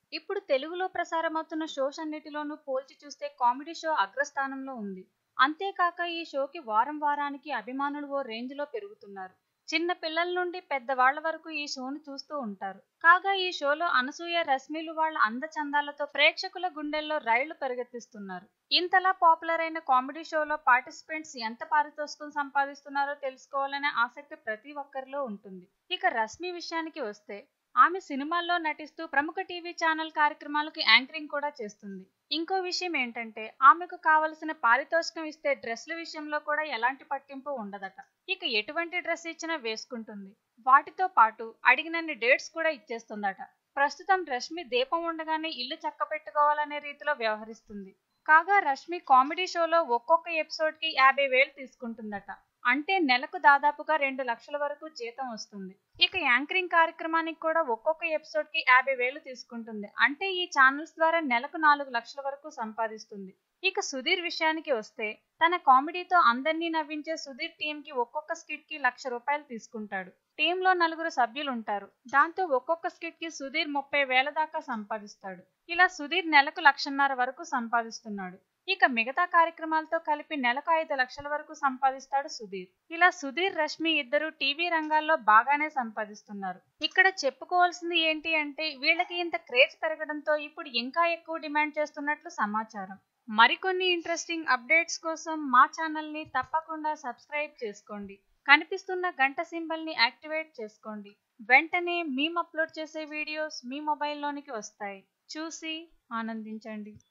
ఇప్పుడు తెలుగులో ప్రసారమవుతున్న షోస్ అన్నిటిలోనూ పోల్చి చూస్తే కామెడీ షో అగ్రస్థానంలో ఉంది. అంతేకాక ఈ షోకి వారం వారానికి అభిమానులు ఓ రేంజ్లో పెరుగుతున్నారు. చిన్న పిల్లల నుండి పెద్దవాళ్ల వరకు ఈ షోను చూస్తూ ఉంటారు. కాగా ఈ షోలో అనసూయ, రశ్మిలు వాళ్ళ అందచందాలతో ప్రేక్షకుల గుండెల్లో రైళ్లు పరిగెత్తిస్తున్నారు. ఇంతలా పాపులర్ అయిన కామెడీ షోలో పార్టిసిపెంట్స్ ఎంత పారితోషికం సంపాదిస్తున్నారో తెలుసుకోవాలనే ఆసక్తి ప్రతి ఒక్కరిలో ఉంటుంది. ఇక రశ్మి విషయానికి వస్తే ఆమె సినిమాల్లో నటిస్తూ ప్రముఖ టీవీ ఛానల్ కార్యక్రమాలకు యాంకరింగ్ కూడా చేస్తుంది. ఇంకో విషయం ఏంటంటే ఆమెకు కావలసిన పారితోషికం ఇస్తే డ్రెస్ల విషయంలో కూడా ఎలాంటి పట్టింపు ఉండదట. ఇక ఎటువంటి డ్రెస్ ఇచ్చినా వేసుకుంటుంది. వాటితో పాటు అడిగినన్ని డేట్స్ కూడా ఇచ్చేస్తుందట. ప్రస్తుతం రష్మి దీపం ఉండగానే ఇల్లు చక్కబెట్టుకోవాలనే రీతిలో వ్యవహరిస్తుంది. కాగా రష్మి కామెడీ షోలో ఒక్కొక్క ఎపిసోడ్కి 50,000 తీసుకుంటుందట. అంటే నెలకు దాదాపుగా 2 లక్షల వరకు జీతం వస్తుంది. ఇక యాంకరింగ్ కార్యక్రమానికి కూడా ఒక్కొక్క ఎపిసోడ్కి 50,000 తీసుకుంటుంది. అంటే ఈ ఛానల్స్ ద్వారా నెలకు 4 లక్షల వరకు సంపాదిస్తుంది. ఇక సుధీర్ విషయానికి వస్తే తన కామెడీతో అందరినీ నవ్వించే సుధీర్ టీంకి ఒక్కొక్క స్కిట్కి ₹1,00,000 తీసుకుంటాడు. టీంలో 4 సభ్యులు ఉంటారు. దాంతో ఒక్కొక్క స్కిట్కి సుధీర్ 30,000 దాకా సంపాదిస్తాడు. ఇలా సుధీర్ నెలకు 1,50,000 వరకు సంపాదిస్తున్నాడు. ఇక మిగతా కార్యక్రమాలతో కలిపి నెలకు 5 లక్షల వరకు సంపాదిస్తాడు సుధీర్. ఇలా సుధీర్, రష్మి ఇద్దరు టీవీ రంగాల్లో బాగానే సంపాదిస్తున్నారు. ఇక్కడ చెప్పుకోవాల్సింది ఏంటి అంటే వీళ్ళకి ఇంత క్రేజ్ పెరగడంతో ఇప్పుడు ఇంకా ఎక్కువ డిమాండ్ చేస్తున్నట్లు సమాచారం. మరికొన్ని ఇంట్రెస్టింగ్ అప్డేట్స్ కోసం మా ఛానల్ని తప్పకుండా సబ్స్క్రైబ్ చేసుకోండి. కనిపిస్తున్న గంట సింబల్ని యాక్టివేట్ చేసుకోండి. వెంటనే మేము అప్లోడ్ చేసే వీడియోస్ మీ మొబైల్లోనికి వస్తాయి. చూసి ఆనందించండి.